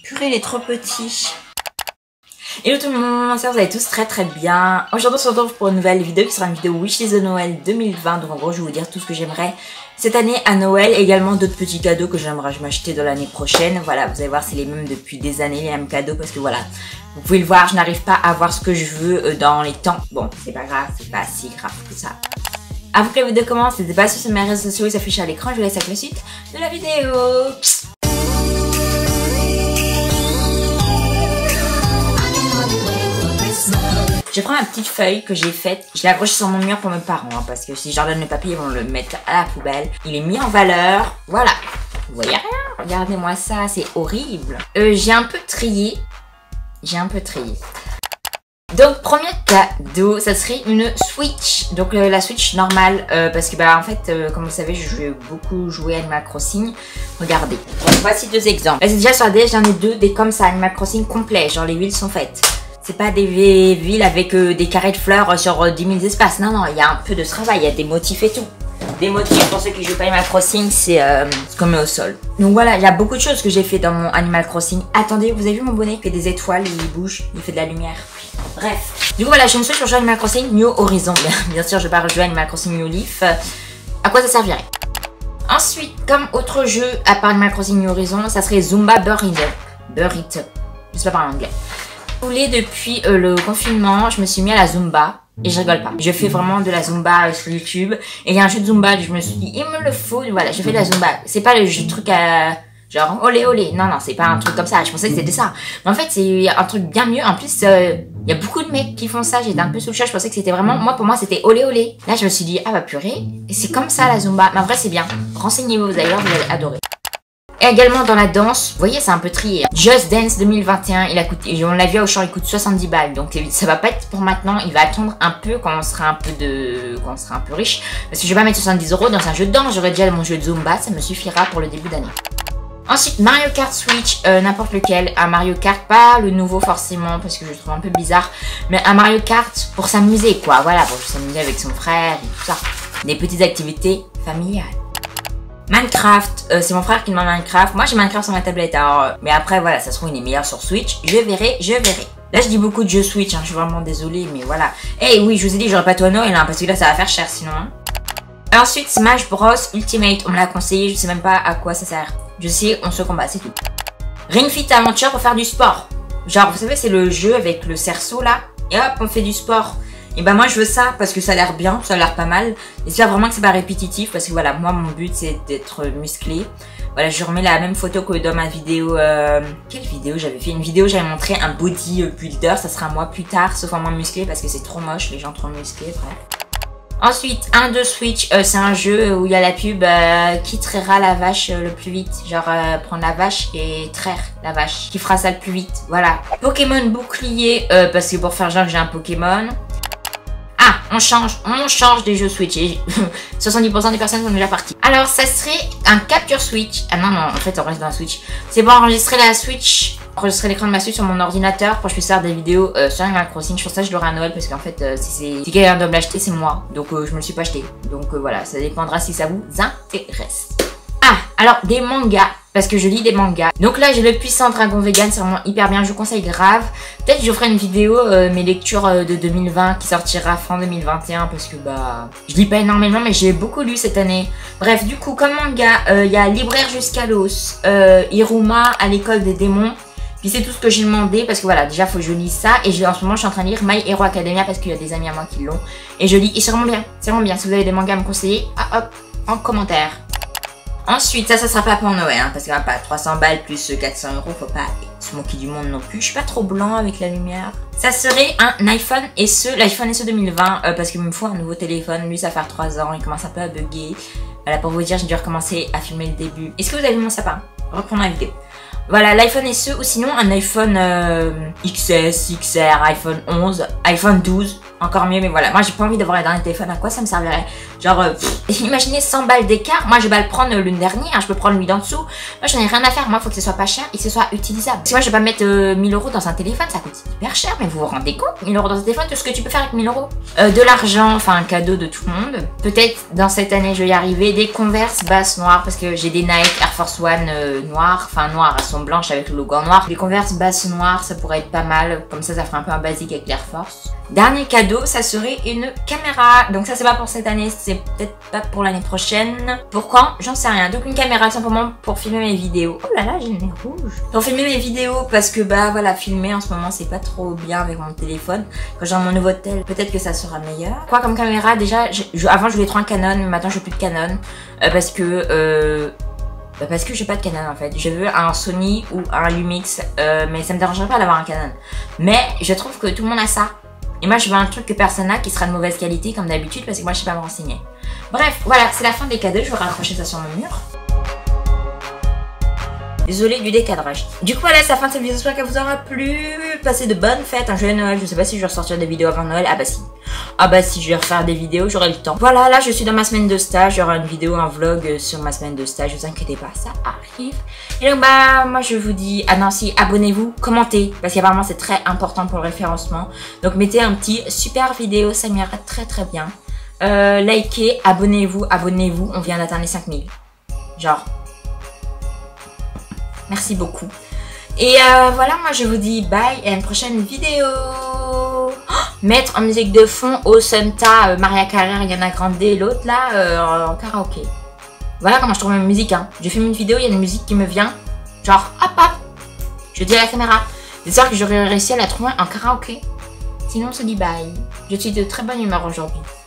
Purée, il est trop petit. Hello tout le monde, j'espère que vous allez tous très bien. Aujourd'hui on se retrouve pour une nouvelle vidéo qui sera une vidéo wishlist de Noël 2020. Donc en gros je vais vous dire tout ce que j'aimerais cette année à Noël. Et également d'autres petits cadeaux que j'aimerais m'acheter dans l'année prochaine. Voilà, vous allez voir c'est les mêmes depuis des années, les mêmes cadeaux. Parce que voilà, vous pouvez le voir, je n'arrive pas à avoir ce que je veux dans les temps. Bon, c'est pas grave, c'est pas si grave que ça. Avant que la vidéo commence, n'hésitez pas sur mes réseaux sociaux, ils s'affichent à l'écran. Je vous laisse avec la suite de la vidéo. Je prends ma petite feuille que j'ai faite, je l'ai accrochée sur mon mur pour mes parents, hein, parce que si je leur donne le papier, ils vont le mettre à la poubelle. Il est mis en valeur, voilà. Vous voyez rien? Regardez-moi ça, c'est horrible. J'ai un peu trié. Donc, premier cadeau, ça serait une Switch. Donc, la Switch normale, parce que, bah, en fait, comme vous savez, je vais beaucoup jouer à Animal Crossing. Regardez. Donc, voici deux exemples. Là, c'est déjà sur la DS, j'en ai deux, des comme ça, Animal Crossing complet. Genre, les villes sont faites. C'est pas des villes avec des carrés de fleurs sur 10 000 espaces. Non, non, il y a un peu de travail, il y a des motifs et tout. Des motifs, pour ceux qui jouent pas Animal Crossing, c'est ce qu'on met au sol. Donc voilà, il y a beaucoup de choses que j'ai fait dans mon Animal Crossing. Attendez, vous avez vu mon bonnet qui fait des étoiles, il bouge, il fait de la lumière. Bref. Du coup voilà, je me suis sur jouer Animal Crossing New Horizon. Bien sûr, je vais pas rejouer Animal Crossing New Leaf. À quoi ça servirait? Ensuite, comme autre jeu, à part Animal Crossing New Horizon, ça serait Zumba Burn It Up. Je sais pas parler anglais. Depuis le confinement, je me suis mis à la Zumba. Et je rigole pas. Je fais vraiment de la Zumba sur YouTube. Et il y a un jeu de Zumba, je me suis dit, il me le faut. Voilà, je fais de la Zumba. C'est pas le jeu de truc à... genre, olé olé. Non, non, c'est pas un truc comme ça. Je pensais que c'était ça. Mais en fait, c'est un truc bien mieux. En plus, il y a beaucoup de mecs qui font ça. J'étais un peu sous le choc. Je pensais que c'était vraiment... Moi, pour moi, c'était olé olé. Là, je me suis dit, ah bah purée. Et c'est comme ça la Zumba. Mais en vrai, c'est bien. Renseignez-vous, vous allez voir, vous allez adorer. Et également dans la danse, vous voyez c'est un peu trié. Just Dance 2021, il a coûté, on l'a vu au champ, il coûte 70 balles. Donc ça va pas être pour maintenant, il va attendre un peu quand on sera un peu riche. Parce que je vais pas mettre 70 € dans un jeu de danse, j'aurai déjà mon jeu de Zumba, ça me suffira pour le début d'année. Ensuite Mario Kart Switch, n'importe lequel, un Mario Kart, pas le nouveau forcément parce que je le trouve un peu bizarre. Mais un Mario Kart pour s'amuser quoi, voilà, pour s'amuser avec son frère et tout ça. Des petites activités familiales. Minecraft, c'est mon frère qui demande Minecraft. Moi j'ai Minecraft sur ma tablette, alors mais après voilà, ça se trouve il est meilleur sur Switch. Je verrai. Là je dis beaucoup de jeux Switch, hein, je suis vraiment désolée, mais voilà. Eh oui, je vous ai dit, j'aurais pas tout à Noël, hein, parce que là ça va faire cher sinon. Hein. Ensuite, Smash Bros Ultimate, on me l'a conseillé, je sais même pas à quoi ça sert. Je sais, on se combat, c'est tout. Ring Fit Adventure pour faire du sport. Genre, vous savez, c'est le jeu avec le cerceau là, et hop, on fait du sport. Et bah moi je veux ça parce que ça a l'air bien, ça a l'air pas mal. J'espère vraiment que c'est pas répétitif parce que voilà, moi mon but c'est d'être musclé. Voilà, je remets la même photo que dans ma vidéo. Quelle vidéo j'avais fait? Une vidéo, j'avais montré un body builder, ça sera moi plus tard, sauf en moins musclé parce que c'est trop moche, les gens trop musclés, bref. Ensuite, un de Switch, c'est un jeu où il y a la pub qui traira la vache le plus vite. Genre prendre la vache et traire la vache. Qui fera ça le plus vite, voilà. Pokémon bouclier, parce que pour faire genre que j'ai un Pokémon. Ah, on change des jeux Switch. Et 70% des personnes sont déjà parties. Alors, ça serait un capture Switch. Ah non, en fait, on reste dans la Switch. C'est pour enregistrer la Switch, enregistrer l'écran de ma Switch sur mon ordinateur pour que je puisse faire des vidéos sur Animal Crossing. Je pense que ça, je l'aurai à Noël parce qu'en fait, si quelqu'un doit me l'acheter, c'est moi. Donc, je me le suis pas acheté. Donc, voilà, ça dépendra si ça vous intéresse. Ah, alors, des mangas. Parce que je lis des mangas. Donc là, j'ai le Puissant Dragon Vegan, c'est vraiment hyper bien, je vous conseille grave. Peut-être que je ferai une vidéo, mes lectures de 2020 qui sortira fin 2021 parce que bah, je lis pas énormément mais j'ai beaucoup lu cette année. Bref, du coup, comme manga, il y a Libraire jusqu'à l'os, Iruma à l'école des démons. Puis c'est tout ce que j'ai demandé parce que voilà, déjà faut que je lise ça. Et en ce moment, je suis en train de lire My Hero Academia parce qu'il y a des amis à moi qui l'ont. Et je lis, et c'est vraiment bien, c'est vraiment bien. Si vous avez des mangas à me conseiller, ah, hop, en commentaire. Ensuite, ça sera pas pour Noël, hein, parce qu'il n'y a pas 300 balles plus 400 €, faut pas se moquer du monde non plus. Je suis pas trop blanc avec la lumière. Ça serait un iPhone SE, l'iPhone SE 2020, parce qu'il me faut un nouveau téléphone. Lui, ça fait 3 ans, il commence un peu à bugger. Voilà, pour vous dire, j'ai dû recommencer à filmer le début. Est-ce que vous avez vu mon sapin? Reprendre la vidéo. Voilà, l'iPhone SE, ou sinon un iPhone XS, XR, iPhone 11, iPhone 12. encore mieux, mais voilà. Moi, j'ai pas envie d'avoir un dernier téléphone. À quoi ça me servirait? Genre, imaginez 100 balles d'écart. Moi, je vais le prendre l'une dernière. Je peux prendre lui d'en dessous. Moi, j'en ai rien à faire. Moi, il faut que ce soit pas cher et que ce soit utilisable. Parce que moi, je vais pas mettre 1000 € dans un téléphone. Ça coûte hyper cher. Mais vous vous rendez compte? 1000 € dans un téléphone, tout ce que tu peux faire avec 1000 €. De l'argent, enfin, un cadeau de tout le monde. Peut-être dans cette année, je vais y arriver. Des Converse basses noires parce que j'ai des Nike Air Force One noires. Enfin, noires. Elles sont blanches avec le logo en noir. Les Converse basses noires, ça pourrait être pas mal. Comme ça ferait un peu un basique avec l'Air Force. Dernier cadeau, ça serait une caméra. Donc ça, c'est pas pour cette année, c'est peut-être pas pour l'année prochaine. Pourquoi? J'en sais rien. Donc une caméra simplement pour filmer mes vidéos. Oh là là, j'ai le nez rouge. Pour filmer mes vidéos parce que bah voilà, filmer en ce moment c'est pas trop bien avec mon téléphone. Quand j'ai mon nouveau tel, peut-être que ça sera meilleur. Quoi comme caméra? Déjà, avant je voulais trop un Canon, mais maintenant je veux plus de Canon parce que j'ai pas de Canon en fait. Je veux un Sony ou un Lumix, mais ça me dérangerait pas d'avoir un Canon. Mais je trouve que tout le monde a ça. Et moi je veux un truc que personne n'a qui sera de mauvaise qualité comme d'habitude parce que moi je sais pas me renseigner. Bref, voilà, c'est la fin des cadeaux. Je vais raccrocher ça sur mon mur. Désolée du décadrage. Du coup voilà, c'est la fin de cette vidéo, j'espère qu'elle vous aura plu. Passez de bonnes fêtes, un joyeux Noël. Je sais pas si je vais ressortir des vidéos avant Noël. Ah bah si. Ah bah si, je vais refaire des vidéos, j'aurai le temps. Voilà, là je suis dans ma semaine de stage. Il y aura une vidéo, un vlog sur ma semaine de stage. Ne vous inquiétez pas, ça arrive. Et donc bah moi je vous dis, ah non si, abonnez-vous, commentez. Parce qu'apparemment c'est très important pour le référencement. Donc mettez un petit super vidéo, ça m'ira très très bien. Likez, abonnez-vous, on vient d'atteindre les 5000. Genre... Merci beaucoup. Et voilà, moi je vous dis bye et à une prochaine vidéo. Oh, mettre en musique de fond au Santa, Maria Carrère, Yana Grande, l'autre là, en karaoké. Voilà comment je trouve ma musique. Hein. J'ai fait une vidéo, il y a une musique qui me vient. Genre, hop hop. Je dis à la caméra. J'espère que j'aurais réussi à la trouver en karaoké. Sinon on se dit bye. Je suis de très bonne humeur aujourd'hui.